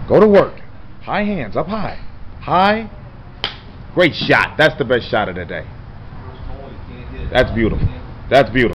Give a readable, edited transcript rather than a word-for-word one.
Go to work. High hands, up high. High. Great shot. That's the best shot of the day. That's beautiful. That's beautiful.